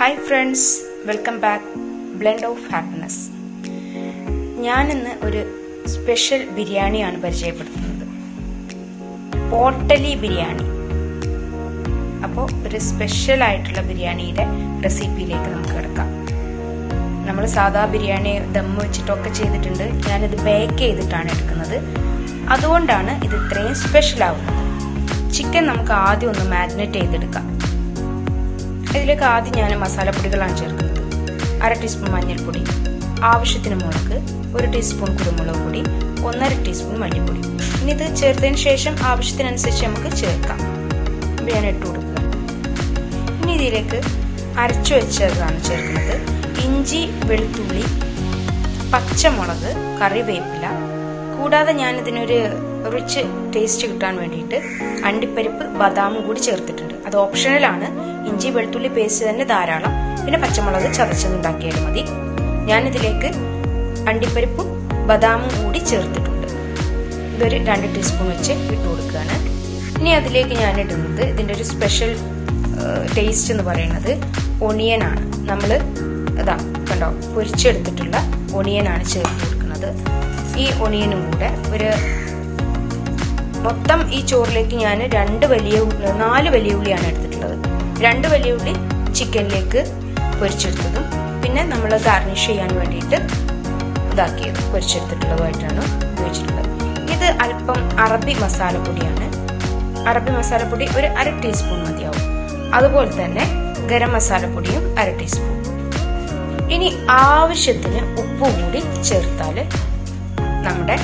Hi friends, welcome back. Blend of Happiness. ഞാൻ ഇന്ന് ഒരു സ്പെഷ്യൽ ബിരിയാണിയാണ് പരിചയപ്പെടുത്തുന്നത്. പോട്ടലി ബിരിയാണി. അപ്പോൾ ഒരു സ്പെഷ്യൽ ആയിട്ടുള്ള ബിരിയാണിയുടെ റെസിപ്പിയിലേക്ക് നമുക്ക് കിടക്കാം. നമ്മൾ സാധാ ബിരിയാണി ദം വെച്ചിട്ടൊക്കെ ചെയ്തിട്ടുണ്ട്. ഞാനിത് ബേക്ക് ചെയ്തിട്ടാണ് എടുക്കുന്നത്. അതുകൊണ്ടാണ് ഇത് ഇത്രയും സ്പെഷ്യൽ ആവുന്നത്. ചിക്കൻ നമുക്ക് ആദ്യം ഒന്ന് മാരിനേറ്റ് ചെയ്തെടുക്കാം. ഇതിലേക്ക് ആദ്യം ഞാൻ മസാലപ്പൊടികളാണ് ചേർക്കുന്നത്. 1/2 ടീസ്പൂൺ മഞ്ഞൾപ്പൊടി, ആവശ്യത്തിന് മുളക്, 1 ടീസ്പൂൺ കുരുമുളക് പൊടി, 1/2 ടീസ്പൂൺ മല്ലിപ്പൊടി. ഇനി ഇത് ചേർത്തതിന് ശേഷം ആവശ്യത്തിനനുസരിച്ച് നമുക്ക് ചേർക്കാം. ഞാൻ ഇട്ട് കൊടുക്കുക. ഇനി ഇതിലേക്ക് അരച്ചു വെച്ചതാണ് ചേർക്കുന്നത്. ഇഞ്ചി, വെളുത്തുള്ളി, പച്ചമുളക്, കറിവേപ്പില, കൂടാതെ ഞാൻ ഇതിനൊരു റിച്ച് ടേസ്റ്റ് കിട്ടാൻ വേണ്ടിയിട്ട് അണ്ടിപ്പരിപ്പ്, ബദാമും കൂടി ചേർത്തിട്ടുണ്ട്. അത് ഓപ്ഷണലാണ്. ഇഞ്ചി വെളുത്തുള്ളി പേസ്റ്റ് തന്നെ ധാരാളം. പിന്നെ പച്ചമുളക് ചതച്ചതുണ്ടാക്കിയാലും മതി. ഞാനിതിലേക്ക് അണ്ടിപ്പരിപ്പും ബദാമും കൂടി ചേർത്തിട്ടുണ്ട്. ഇതൊരു 2 ടീസ്പൂൺ വെച്ച് ഇട്ട് കൊടുക്കുകയാണ്. ഇനി അതിലേക്ക് ഞാൻ ഇടുന്നത് ഇതിൻ്റെ ഒരു സ്പെഷ്യൽ ടേസ്റ്റ് എന്ന് പറയുന്നത് ഒണിയനാണ്. നമ്മൾ ഇതാ കണ്ടോ പൊരിച്ചെടുത്തിട്ടുള്ള ഒണിയനാണ് ചേർത്ത് കൊടുക്കുന്നത്. ഈ ഒണിയനും കൂടെ ഒരു മൊത്തം ഈ ചോറിലേക്ക് ഞാൻ 4 വലിയ ഉള്ളിയാണ് എടുത്തിട്ടുള്ളത്. 2 വലിയ ഉള്ളി ചിക്കനിലേക്ക് പൊരിച്ചെടുത്തതും പിന്നെ നമ്മൾ ഗാർണിഷ് ചെയ്യാൻ വേണ്ടിയിട്ട് ഇതാക്കിയത് പൊരിച്ചെടുത്തിട്ടുള്ളതുമായിട്ടാണ് ഉപയോഗിച്ചിട്ടുള്ളത്. ഇത് അല്പം അറബി മസാലപ്പൊടിയാണ്. അറബി മസാലപ്പൊടി ഒരു 1/2 ടീസ്പൂൺ മതിയാവും. അതുപോലെ തന്നെ ഗരം മസാലപ്പൊടിയും 1/2 ടീസ്പൂൺ. ഇനി ആവശ്യത്തിന് ഉപ്പ് കൂടി ചേർത്താൽ നമ്മുടെ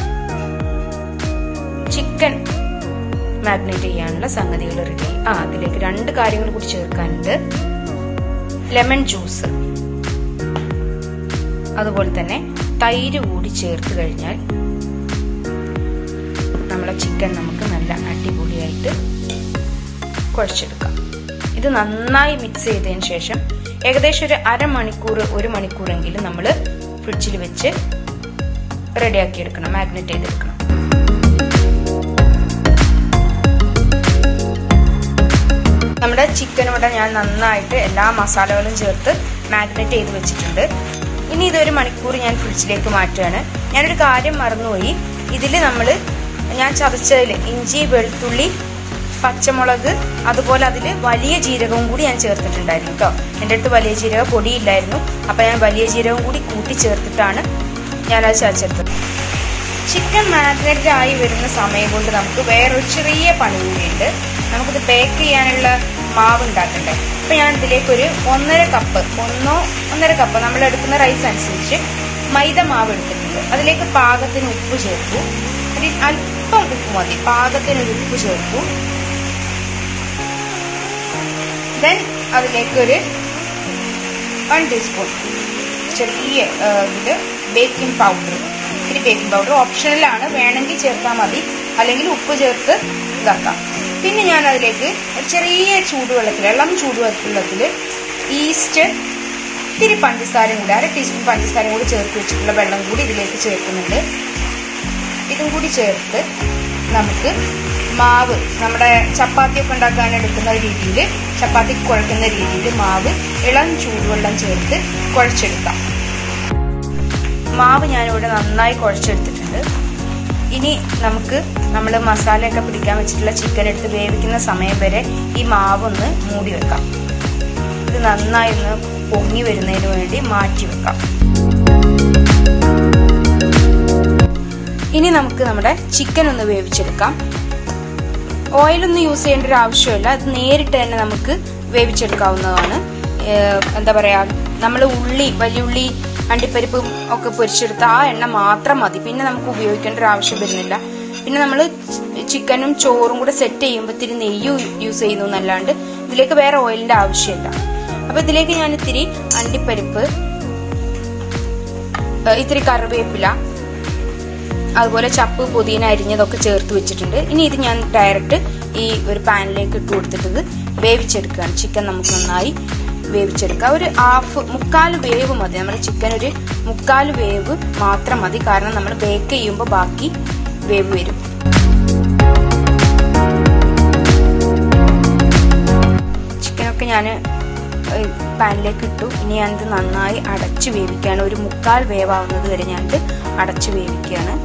ചിക്കൻ മാരിനേറ്റ് ചെയ്യാനുള്ള സംഗതികൾ റെഡി. അതിലേക്ക് 2 കാര്യങ്ങൾ കൂടി ചേർക്കാനുണ്ട്. ലെമൺ ജ്യൂസ്, അതുപോലെ തന്നെ തൈര് കൂടി ചേർത്ത് കഴിഞ്ഞാൽ നമ്മളെ ചിക്കൻ നമുക്ക് നല്ല അടിപൊളിയായിട്ട് കുഴച്ചെടുക്കാം. ഇത് നന്നായി മിക്സ് ചെയ്തതിന് ശേഷം ഏകദേശം ഒരു 1 മണിക്കൂറെങ്കിലും നമ്മൾ ഫ്രിഡ്ജിൽ വെച്ച് റെഡിയാക്കി എടുക്കണം, മാരിനേറ്റ് ചെയ്തെടുക്കണം. നമ്മുടെ ചിക്കൻ ഇവിടെ ഞാൻ നന്നായിട്ട് എല്ലാ മസാലകളും ചേർത്ത് മാരിനേറ്റ് ചെയ്ത് വെച്ചിട്ടുണ്ട്. ഇനി ഇതൊരു മണിക്കൂർ ഞാൻ ഫ്രിഡ്ജിലേക്ക് മാറ്റുകയാണ്. ഞാനൊരു കാര്യം മറന്നുപോയി. ഇതിൽ ഞാൻ ചതച്ചതിൽ ഇഞ്ചി, വെളുത്തുള്ളി, പച്ചമുളക്, അതുപോലെ അതിൽ വലിയ ജീരകവും കൂടി ഞാൻ ചേർത്തിട്ടുണ്ടായിരുന്നു കേട്ടോ. എൻ്റെ അടുത്ത് വലിയ ജീരക പൊടിയില്ലായിരുന്നു. അപ്പോൾ ഞാൻ വലിയ ജീരകം കൂടി കൂട്ടി ചേർത്തിട്ടാണ് ഞാനത് ചതച്ചെടുത്തത്. ചിക്കൻ മാരിനേറ്റ് ആയി വരുന്ന സമയം കൊണ്ട് നമുക്ക് വേറൊരു ചെറിയ പണി കൂടിയുണ്ട്. നമുക്കിത് ബേക്ക് ചെയ്യാനുള്ള മാവ് ഉണ്ടാക്കണ്ടേ. അപ്പം ഞാൻ ഇതിലേക്ക് ഒരു 1.5 കപ്പ് നമ്മൾ എടുക്കുന്ന റൈസ് അനുസരിച്ച് മൈദ മാവ് എടുത്തിട്ടുണ്ട്. അതിലേക്ക് പാകത്തിന് ഉപ്പ് ചേർത്തു. അതിൽ അല്പം ഉപ്പ് മതി, പാകത്തിന് ഉപ്പ് ചേർത്തു. ദെൻ അതിലേക്കൊരു 1 ടീസ്പൂൺ ചെറിയ ഇതിൽ ബേക്കിംഗ് പൗഡർ. ഇത്തിരി ബേക്കിംഗ് പൗഡർ ഓപ്ഷണലാണ്, വേണമെങ്കിൽ ചേർത്താൽ മതി, അല്ലെങ്കിൽ ഉപ്പ് ചേർത്ത് ഇതാക്കാം. പിന്നെ ഞാൻ അതിലേക്ക് ഒരു ചെറിയ ചൂടുവെള്ളത്തിൽ, ഇളം ചൂടുവെള്ളത്തിൽ ഈസ്റ്റ്, ഇത്തിരി പഞ്ചസാരയും കൂടി 1/2 ടീസ്പൂൺ പഞ്ചസാരയും കൂടി ചേർത്ത് വെച്ചിട്ടുള്ള വെള്ളം കൂടി ഇതിലേക്ക് ചേർക്കുന്നുണ്ട്. ഇതും കൂടി ചേർത്ത് നമുക്ക് മാവ് നമ്മുടെ ചപ്പാത്തിയൊക്കെ ഉണ്ടാക്കാൻ എടുക്കുന്ന രീതിയിൽ, ചപ്പാത്തി കുഴക്കുന്ന രീതിയിൽ മാവ് ഇളം ചൂടുവെള്ളം ചേർത്ത് കുഴച്ചെടുക്കാം. മാവ് ഞാനിവിടെ നന്നായി കുഴച്ചെടുത്തിട്ടുണ്ട്. ഇനി നമുക്ക് നമ്മൾ മസാലയൊക്കെ പിടിക്കാൻ വെച്ചിട്ടുള്ള ചിക്കൻ എടുത്ത് വേവിക്കുന്ന സമയം വരെ ഈ മാവൊന്ന് മൂടി വെക്കാം. ഇത് നന്നായി ഒന്ന് പൊങ്ങി വരുന്നതിന് വേണ്ടി മാറ്റി വെക്കാം. ഇനി നമുക്ക് നമ്മുടെ ചിക്കൻ ഒന്ന് വേവിച്ചെടുക്കാം. ഓയിലൊന്നും യൂസ് ചെയ്യേണ്ട ഒരു ആവശ്യമില്ല. അത് നേരിട്ട് തന്നെ നമുക്ക് വേവിച്ചെടുക്കാവുന്നതാണ്. എന്താ പറയുക, നമ്മൾ വലിയ ഉള്ളി, അണ്ടിപ്പരിപ്പും ഒക്കെ പൊരിച്ചെടുത്ത ആ എണ്ണ മാത്രം മതി. പിന്നെ നമുക്ക് ഉപയോഗിക്കേണ്ട ഒരു ആവശ്യം വരുന്നില്ല. പിന്നെ നമ്മൾ ചിക്കനും ചോറും കൂടെ സെറ്റ് ചെയ്യുമ്പോൾ ഇത്തിരി നെയ്യ് യൂസ് ചെയ്യുന്നു എന്നല്ലാണ്ട് ഇതിലേക്ക് വേറെ ഓയിലിന്റെ ആവശ്യമില്ല. അപ്പൊ ഇതിലേക്ക് ഞാൻ ഇത്തിരി അണ്ടിപ്പരിപ്പ്, ഇത്തിരി കറിവേപ്പില, അതുപോലെ ചപ്പ്, പുതിന അരിഞ്ഞതൊക്കെ ചേർത്ത് വെച്ചിട്ടുണ്ട്. ഇനി ഇത് ഞാൻ ഡയറക്റ്റ് ഈ ഒരു പാനിലേക്ക് ഇട്ട് കൊടുത്തിട്ട് വേവിച്ചെടുക്കുകയാണ്. ചിക്കൻ നമുക്ക് നന്നായി വേവിച്ചെടുക്കുക. ഒരു 1/4 വേവ് മതി. നമ്മുടെ ചിക്കൻ ഒരു 1/4 വേവ് മാത്രം മതി. കാരണം നമ്മൾ ബേക്ക് ചെയ്യുമ്പോൾ ബാക്കി വേവ് വരും. ചിക്കനൊക്കെ ഞാൻ പാനിലേക്ക് ഇട്ടു. ഇനി ഞാനിത് നന്നായി അടച്ചു വേവിക്കുകയാണ്. ഒരു 1/4 വേവാവുന്നത് വരെ ഞാനിത് അടച്ചു വേവിക്കുകയാണ്.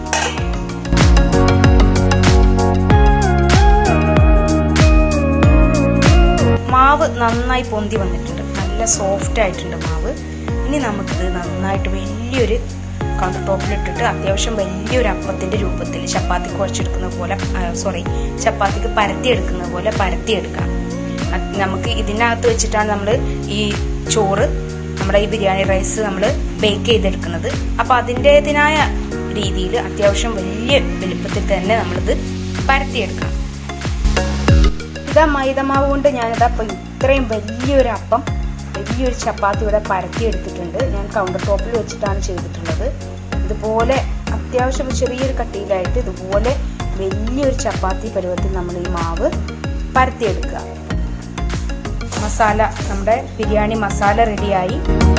മാവ് നന്നായി പൊന്തി വന്നിട്ടുണ്ട്, നല്ല സോഫ്റ്റ് ആയിട്ടുണ്ട് മാവ്. ഇനി നമുക്കിത് നന്നായിട്ട് വലിയൊരു കൗണ്ടർ ടോപ്പിലിട്ടിട്ട് അത്യാവശ്യം വലിയൊരു അപ്പത്തിന്റെ രൂപത്തിൽ ചപ്പാത്തി കുഴച്ചെടുക്കുന്ന പോലെ ചപ്പാത്തിക്ക് പരത്തിയെടുക്കുന്ന പോലെ പരത്തിയെടുക്കാം. നമുക്ക് ഇതിനകത്ത് വെച്ചിട്ടാണ് നമ്മൾ ഈ ചോറ്, നമ്മുടെ ഈ ബിരിയാണി റൈസ് നമ്മൾ ബേക്ക് ചെയ്തെടുക്കുന്നത്. അപ്പൊ അതിൻ്റെതായ രീതിയിൽ അത്യാവശ്യം വലിയ വലുപ്പത്തിൽ തന്നെ നമ്മളിത് പരത്തിയെടുക്കാം. ഇതാ മൈദമാവ് കൊണ്ട് ഞാനിതാ ഇപ്പം ഇത്രയും വലിയൊരു അപ്പം, വലിയൊരു ചപ്പാത്തി ഇവിടെ പരത്തിയെടുത്തിട്ടുണ്ട്. ഞാൻ കൗണ്ടർ ടോപ്പിൽ വെച്ചിട്ടാണ് ചെയ്തിട്ടുള്ളത്. ഇതുപോലെ അത്യാവശ്യം ചെറിയൊരു കട്ടിയിലായിട്ട് ഇതുപോലെ വലിയൊരു ചപ്പാത്തി പരുവത്തിൽ നമ്മൾ ഈ മാവ് പരത്തിയെടുക്കുക. മസാല, നമ്മുടെ ബിരിയാണി മസാല റെഡിയായി.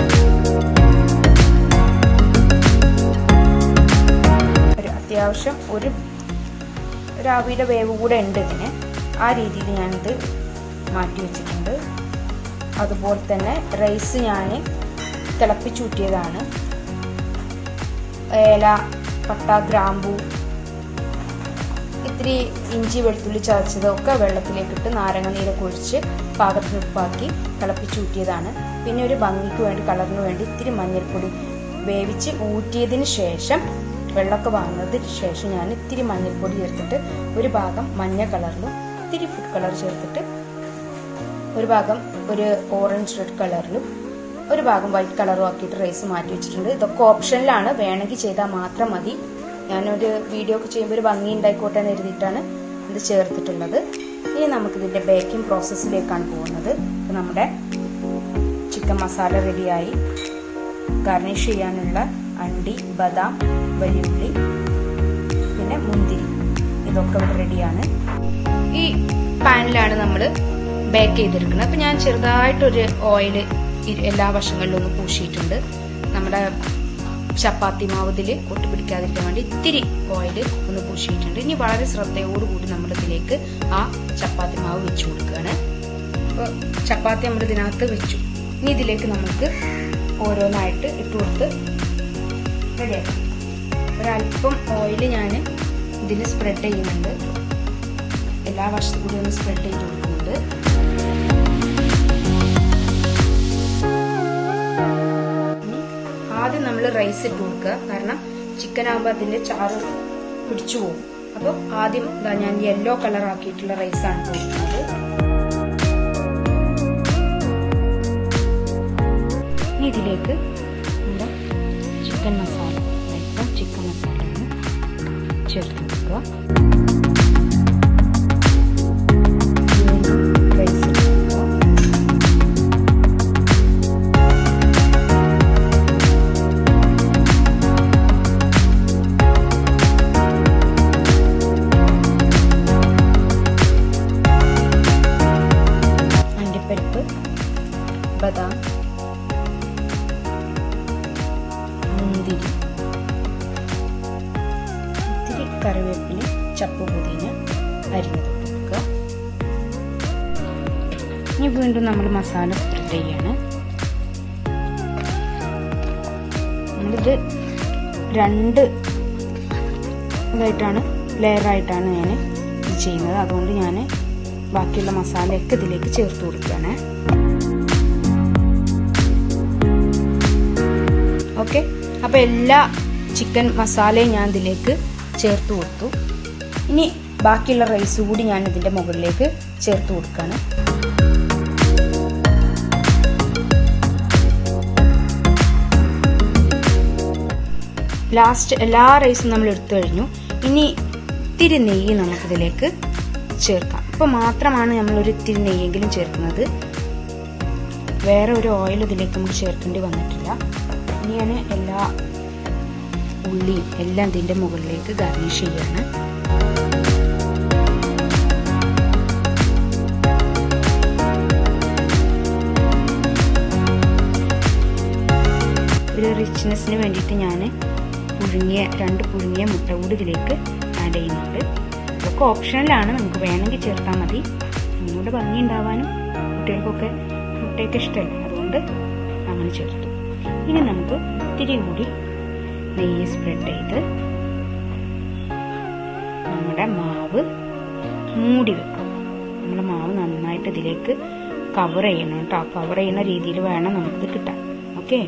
അത്യാവശ്യം ഒരു ആവിയിലെ വേവ് കൂടെ ഉണ്ട് ഇതിന്. ആ രീതിയിൽ ഞാനിത് മാറ്റി വെച്ചിട്ടുണ്ട്. അതുപോലെ തന്നെ റൈസ് ഞാൻ തിളപ്പിച്ചൂറ്റിയതാണ്. ഏല, പട്ട, ഗ്രാമ്പൂ, ഇത്തിരി ഇഞ്ചി വെളുത്തുള്ളി ചതച്ചതൊക്കെ വെള്ളത്തിലേക്കിട്ട് നാരങ്ങ നീരൊക്കെ ഒഴിച്ച് പാകത്തിന് ഉപ്പാക്കി തിളപ്പിച്ചൂറ്റിയതാണ്. പിന്നെ ഒരു ഭംഗിക്ക് വേണ്ടി, കളറിന് വേണ്ടി ഇത്തിരി മഞ്ഞൾപ്പൊടി വേവിച്ച് ഊറ്റിയതിന് ശേഷം, വെള്ളമൊക്കെ വാങ്ങുന്നതിന് ശേഷം ഞാൻ ഇത്തിരി മഞ്ഞൾപ്പൊടി ചേർത്തിട്ട് ഒരു ഭാഗം മഞ്ഞ കളറിലും ഇത്തിരി ഫുഡ് കളർ ചേർത്തിട്ട് ഒരു ഭാഗം ഒരു ഓറഞ്ച് റെഡ് കളറിലും ഒരു ഭാഗം വൈറ്റ് കളറും ആക്കിയിട്ട് റൈസ് മാറ്റി വെച്ചിട്ടുണ്ട്. ഇതൊക്കെ ഓപ്ഷനിലാണ്, വേണമെങ്കിൽ ചെയ്താൽ മാത്രം മതി. ഞാനൊരു വീഡിയോ ഒക്കെ ചെയ്യുമ്പോൾ ഒരു ഭംഗി ഉണ്ടായിക്കോട്ടെ എന്ന് എഴുതിയിട്ടാണ് ഇത് ചേർത്തിട്ടുള്ളത്. ഇനി നമുക്കിതിൻ്റെ ബേക്കിംഗ് പ്രോസസ്സിലേക്കാണ് പോകുന്നത്. നമ്മുടെ ചിക്കൻ മസാല റെഡിയായി. ഗാർണിഷ് ചെയ്യാനുള്ള അണ്ടി, ബദാം, വലിയുള്ളി, പിന്നെ മുന്തിരി, ഇതൊക്കെ ഇവിടെ റെഡിയാണ്. ഈ പാനിലാണ് നമ്മൾ ബേക്ക് ചെയ്തെടുക്കുന്നത്. അപ്പം ഞാൻ ചെറുതായിട്ടൊരു ഓയിൽ എല്ലാ വശങ്ങളിലും ഒന്ന് പൂശിയിട്ടുണ്ട്. നമ്മുടെ ചപ്പാത്തി മാവതിൽ ഒട്ടുപിടിക്കാതിരിക്കാൻ വേണ്ടി ഇത്തിരി ഓയിൽ ഒന്ന് പൂശിയിട്ടുണ്ട്. ഇനി വളരെ ശ്രദ്ധയോടുകൂടി നമ്മൾ ഇതിലേക്ക് ആ ചപ്പാത്തി മാവ് വെച്ചു കൊടുക്കുകയാണ്. അപ്പോൾ ചപ്പാത്തി നമ്മൾ ഇതിനകത്ത് വെച്ചു. ഇനി ഇതിലേക്ക് നമുക്ക് ഓരോന്നായിട്ട് ഇട്ട് കൊടുത്ത് റെഡിയാക്കാം. ഒരല്പം ഓയിൽ ഞാൻ ഇതിൽ സ്പ്രെഡ് ചെയ്യുന്നുണ്ട്. എല്ലാ വശത്തും കൂടി ഒന്ന് സ്പ്രെഡ് ചെയ്ത് കൊടുക്കുന്നുണ്ട്. ആദ്യം നമ്മൾ റൈസ് ഇട്ട് കൊടുക്കുക. കാരണം ചിക്കൻ ആകുമ്പോൾ അതിൻ്റെ ചാറ് പിടിച്ചു പോകും. അപ്പോൾ ആദ്യം ഞാൻ യെല്ലോ കളർ ആക്കിയിട്ടുള്ള റൈസാണ് കൊടുക്കുന്നത്. ഇനി ഇതിലേക്ക് നമ്മുടെ ചിക്കൻ മസാല, ചിക്കൻ മസാല ചേർത്ത് കൊടുക്കുക. ബദാം, മുന്തിരി, ഇത്തിരി കറിവേപ്പില, ചപ്പ് പുതിന അരിഞ്ഞത് കൊടുക്കുക. ഇനി വീണ്ടും നമ്മൾ മസാല സ്പ്രെഡ് ചെയ്യാണ്. നമ്മളിത് 2 ഇതായിട്ടാണ്, ലെയറായിട്ടാണ് ഞാൻ ഇത് ചെയ്യുന്നത്. അതുകൊണ്ട് ഞാൻ ബാക്കിയുള്ള മസാലയൊക്കെ ഇതിലേക്ക് ചേർത്ത് കൊടുക്കുകയാണ്. ഓക്കെ, അപ്പോൾ എല്ലാ ചിക്കൻ മസാലയും ഞാൻ ഇതിലേക്ക് ചേർത്ത് കൊടുത്തു. ഇനി ബാക്കിയുള്ള റൈസ് കൂടി ഞാൻ ഇതിൻ്റെ മുകളിലേക്ക് ചേർത്ത് കൊടുക്കുകയാണ്. ലാസ്റ്റ് എല്ലാ റൈസും നമ്മൾ എടുത്തു കഴിഞ്ഞു. ഇനി ഇത്തിരി നെയ്യ് നമുക്കിതിലേക്ക് ചേർക്കാം. ഇപ്പോൾ മാത്രമാണ് നമ്മളൊരു ഇത്തിരി നെയ്യെങ്കിലും ചേർക്കുന്നത്. വേറെ ഒരു ഓയിൽ ഇതിലേക്ക് നമുക്ക് ചേർക്കേണ്ടി വന്നിട്ടില്ല. ഇനിയാണ് എല്ലാ ഉള്ളിയും എല്ലാം ഇതിൻ്റെ മുകളിലേക്ക് ഗാർണിഷ് ചെയ്യാണ്. ഒരു റിച്ച്നെസ്സിന് വേണ്ടിയിട്ട് ഞാൻ 2 പുഴുങ്ങിയ മുട്ട കൂടി ഇതിലേക്ക് ആഡ് ചെയ്യുന്നുണ്ട്. ഇതൊക്കെ ഓപ്ഷനിലാണ്, നമുക്ക് വേണമെങ്കിൽ ചേർത്താൽ മതി. ഒന്നുകൂടെ ഭംഗി ഉണ്ടാവാനും കുട്ടികൾക്കൊക്കെ മുട്ടയൊക്കെ ഇഷ്ടമല്ല. അതുകൊണ്ട് അങ്ങനെ ചേർത്തു. ഇനി നമുക്ക് ഇത്തിരി കൂടി നെയ്യ് സ്പ്രെഡ് ചെയ്ത് നമ്മുടെ മാവ് മൂടി വെക്കാം. നമ്മുടെ മാവ് നന്നായിട്ട് ഇതിലേക്ക് കവർ ചെയ്യണം കേട്ടോ. കവർ ചെയ്യുന്ന രീതിയിൽ വേണം നമുക്കിത് കിട്ടാൻ. ഓക്കെ,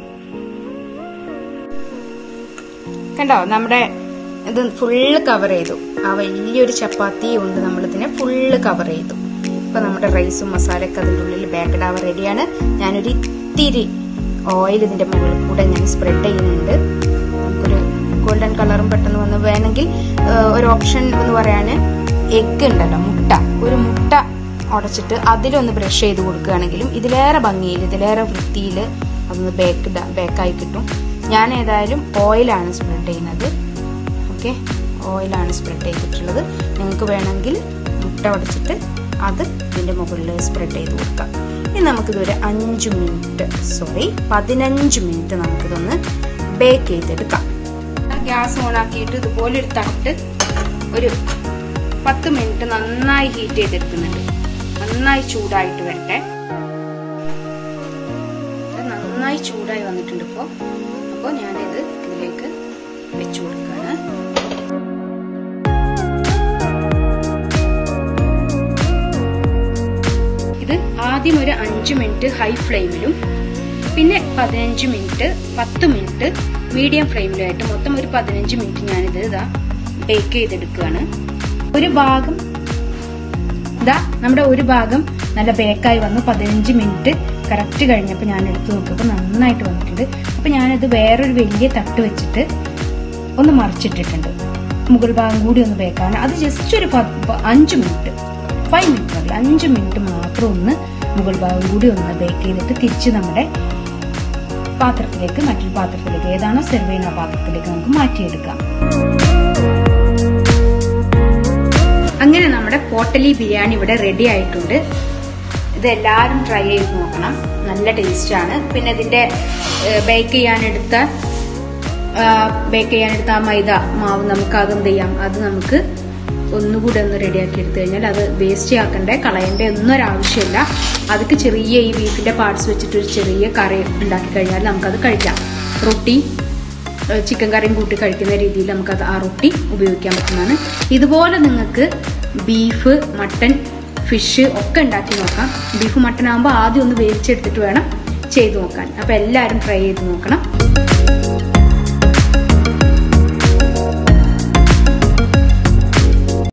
കണ്ടോ നമ്മുടെ ഇത് ഫുള്ള് കവർ ചെയ്തു. ആ വലിയൊരു ചപ്പാത്തി കൊണ്ട് നമ്മളിതിനെ ഫുള്ള് കവർ ചെയ്തു. ഇപ്പൊ നമ്മുടെ റൈസും മസാലയൊക്കെ അതിൻ്റെ ഉള്ളിൽ ബേക്കഡ് ആവാൻ റെഡിയാണ്. ഞാനൊരു ഇത്തിരി ഓയിൽ ഇതിന്റെ മുകളിൽ കൂടെ ഞാൻ സ്പ്രെഡ് ചെയ്യുന്നുണ്ട്. നമുക്കൊരു ഗോൾഡൻ കളറും പെട്ടെന്ന് വന്ന് വേണമെങ്കിൽ ഒരു ഓപ്ഷൻ എന്ന് പറയാന് എഗ് ഉണ്ടല്ലോ, മുട്ട, ഒരു മുട്ട ഉടച്ചിട്ട് അതിലൊന്ന് ബ്രഷ് ചെയ്ത് കൊടുക്കുകയാണെങ്കിലും ഇതിലേറെ ഭംഗിയിൽ ഇതിലേറെ വൃത്തിയിൽ അതൊന്ന് ബേക്കായി കിട്ടും. ഞാൻ ഏതായാലും ഓയിലാണ് സ്പ്രെഡ് ചെയ്യുന്നത്. ഓക്കെ, ഓയിലാണ് സ്പ്രെഡ് ചെയ്തിട്ടുള്ളത്. നിങ്ങൾക്ക് വേണമെങ്കിൽ മുട്ട ഉടച്ചിട്ട് അത് ഇതിന്റെ മുകളിൽ സ്പ്രെഡ് ചെയ്ത് കൊടുക്കാം. ഇനി നമുക്കിതൊരു 15 മിനിറ്റ് നമുക്കിതൊന്ന് ബേക്ക് ചെയ്തെടുക്കാം. ഗ്യാസ് ഓൺ ആക്കിയിട്ട് ഇതുപോലെ ഒരു തട്ട് ഒരു 10 മിനിറ്റ് നന്നായി ഹീറ്റ് ചെയ്തെടുക്കുന്നുണ്ട്. നന്നായി ചൂടായിട്ട് വരട്ടെ. നന്നായി ചൂടായി വന്നിട്ടുണ്ട് അപ്പോൾ ഞാനിത് ഇതിലേക്ക് വെച്ചു കൊടുക്കുകയാണ്. ഇത് ആദ്യം ഒരു 5 മിനിറ്റ് ഹൈ ഫ്ലെയിമിലും പിന്നെ 15 മിനിറ്റ് 10 മിനിറ്റ് മീഡിയം ഫ്ലെയിമിലായിട്ട് മൊത്തം ഒരു 15 മിനിറ്റ് ഞാനിത് ബേക്ക് ചെയ്തെടുക്കുകയാണ്. നമ്മുടെ ഒരു ഭാഗം നല്ല ബേക്കായി വന്നു. 15 മിനിറ്റ് കറക്റ്റ് കഴിഞ്ഞപ്പോൾ ഞാൻ എടുത്ത് നോക്കിയപ്പോൾ നന്നായിട്ട് വന്നിട്ടുണ്ട്. അപ്പൊ ഞാനിത് വേറൊരു വലിയ തട്ട് വെച്ചിട്ട് ഒന്ന് മറിച്ചിട്ടിട്ടുണ്ട്. മുകൾ ഭാഗം കൂടി ഒന്ന് ബേക്കാണ്. അത് ജസ്റ്റ് ഒരു 5 മിനിറ്റ് 5 മിനിറ്റ് മാത്രം ഒന്ന് മുകൾ ഭാഗം കൂടി ഒന്ന് ബേക്ക് ചെയ്തിട്ട് തിരിച്ച് നമ്മുടെ പാത്രത്തിലേക്ക്, മറ്റൊരു പാത്രത്തിലേക്ക്, ഏതാണോ സെർവ് ചെയ്യുന്ന പാത്രത്തിലേക്ക് നമുക്ക് മാറ്റിയെടുക്കാം. അങ്ങനെ നമ്മുടെ പോട്ടലി ബിരിയാണി ഇവിടെ റെഡി ആയിട്ടുണ്ട്. ഇത് എല്ലാവരും ട്രൈ ചെയ്ത് നോക്കണം. നല്ല ടേസ്റ്റ് ആണ്. പിന്നെ ഇതിന്റെ ബേക്ക് ചെയ്യാനെടുത്ത ആ മൈദ മാവ് നമുക്ക് അതെന്ത് ചെയ്യാം, അത് നമുക്ക് ഒന്നുകൂടെ ഒന്ന് റെഡിയാക്കി എടുത്തു കഴിഞ്ഞാൽ അത് വേസ്റ്റ് ആക്കണ്ടേ, കളയണ്ടേ ഒന്നും ഒരാവശ്യമില്ല. അതൊക്കെ ചെറിയ ഈ ബീഫിന്റെ പാർട്സ് വെച്ചിട്ട് ഒരു ചെറിയ കറി ഉണ്ടാക്കി കഴിഞ്ഞാൽ നമുക്കത് കഴിക്കാം. റൊട്ടി, ചിക്കൻ കറിയും കൂട്ടി കഴിക്കുന്ന രീതിയിൽ നമുക്കത് ആ റൊട്ടി ഉപയോഗിക്കാൻ പറ്റുന്നതാണ്. ഇതുപോലെ നിങ്ങൾക്ക് ബീഫ്, മട്ടൻ, ഫിഷ് ഒക്കെ ഉണ്ടാക്കി നോക്കാം. ബീഫ്, മട്ടൻ ആകുമ്പോൾ ആദ്യം ഒന്ന് വേവിച്ചെടുത്തിട്ട് വേണം ചെയ്ത് നോക്കാൻ. അപ്പോൾ എല്ലാവരും ട്രൈ ചെയ്ത് നോക്കണം.